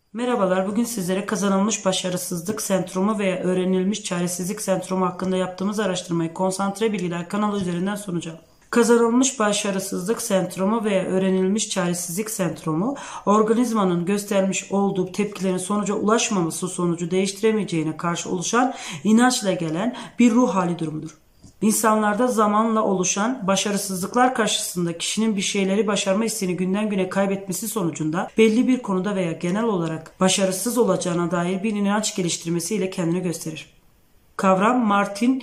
Merhabalar, bugün sizlere kazanılmış başarısızlık sendromu veya öğrenilmiş çaresizlik sendromu hakkında yaptığımız araştırmayı Konsantre Bilgiler kanalı üzerinden sunacağım. Kazanılmış başarısızlık sendromu veya öğrenilmiş çaresizlik sendromu, organizmanın göstermiş olduğu tepkilerin sonuca ulaşmaması sonucu değiştiremeyeceğine karşı oluşan inançla gelen bir ruh hali durumudur. İnsanlarda zamanla oluşan başarısızlıklar karşısında kişinin bir şeyleri başarma isteğini günden güne kaybetmesi sonucunda belli bir konuda veya genel olarak başarısız olacağına dair bir inanç geliştirmesiyle kendini gösterir. Kavram Martin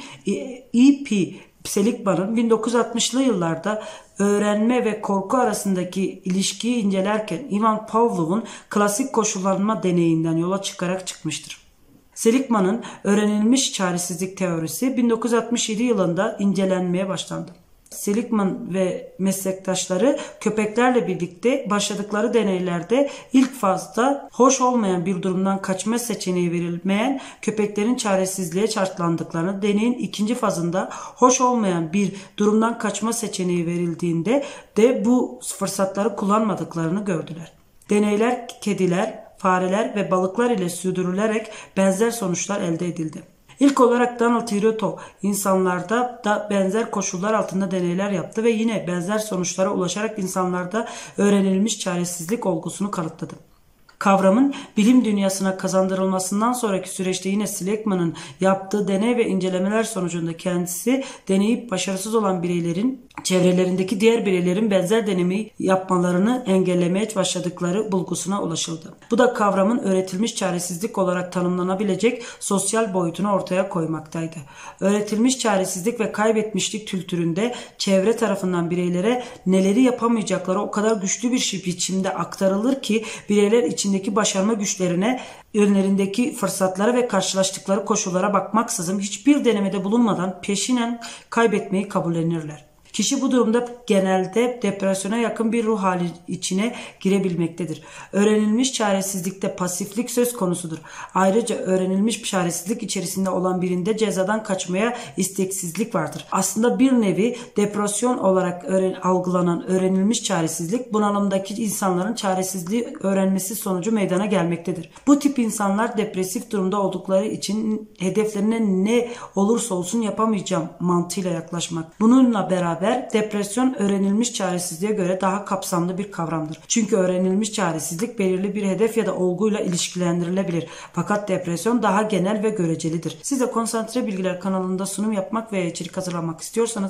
E.P. Seligman'ın 1960'lı yıllarda öğrenme ve korku arasındaki ilişkiyi incelerken Ivan Pavlov'un klasik koşullanma deneyinden yola çıkarak çıkmıştır. Seligman'ın öğrenilmiş çaresizlik teorisi 1967 yılında incelenmeye başlandı. Seligman ve meslektaşları köpeklerle birlikte başladıkları deneylerde ilk fazda hoş olmayan bir durumdan kaçma seçeneği verilmeyen köpeklerin çaresizliğe şartlandıklarını, deneyin ikinci fazında hoş olmayan bir durumdan kaçma seçeneği verildiğinde de bu fırsatları kullanmadıklarını gördüler. Deneyler kediler, fareler ve balıklar ile sürdürülerek benzer sonuçlar elde edildi. İlk olarak Donald Hiroto insanlarda da benzer koşullar altında deneyler yaptı ve yine benzer sonuçlara ulaşarak insanlarda öğrenilmiş çaresizlik olgusunu kanıtladı. Kavramın bilim dünyasına kazandırılmasından sonraki süreçte yine Seligman'ın yaptığı deney ve incelemeler sonucunda kendisi deneyip başarısız olan bireylerin çevrelerindeki diğer bireylerin benzer denemeyi yapmalarını engellemeye başladıkları bulgusuna ulaşıldı. Bu da kavramın öğretilmiş çaresizlik olarak tanımlanabilecek sosyal boyutunu ortaya koymaktaydı. Öğretilmiş çaresizlik ve kaybetmişlik kültüründe çevre tarafından bireylere neleri yapamayacakları o kadar güçlü bir biçimde aktarılır ki bireyler içindeki başarma güçlerine, önlerindeki fırsatlara ve karşılaştıkları koşullara bakmaksızın hiçbir denemede bulunmadan peşinen kaybetmeyi kabullenirler. Kişi bu durumda genelde depresyona yakın bir ruh hali içine girebilmektedir. Öğrenilmiş çaresizlikte pasiflik söz konusudur. Ayrıca öğrenilmiş çaresizlik içerisinde olan birinde cezadan kaçmaya isteksizlik vardır. Aslında bir nevi depresyon olarak algılanan öğrenilmiş çaresizlik bunalımdaki insanların çaresizliği öğrenmesi sonucu meydana gelmektedir. Bu tip insanlar depresif durumda oldukları için hedeflerine ne olursa olsun yapamayacağım mantığıyla yaklaşmak. Bununla beraber depresyon öğrenilmiş çaresizliğe göre daha kapsamlı bir kavramdır. Çünkü öğrenilmiş çaresizlik belirli bir hedef ya da olguyla ilişkilendirilebilir. Fakat depresyon daha genel ve görecelidir. Siz de Konsantre Bilgiler kanalında sunum yapmak veya içerik hazırlamak istiyorsanız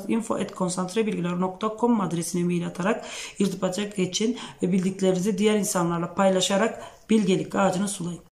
info@konsantrebilgiler.com adresine mail atarak irtibata geçin ve bildiklerinizi diğer insanlarla paylaşarak bilgelik ağacını sulayın.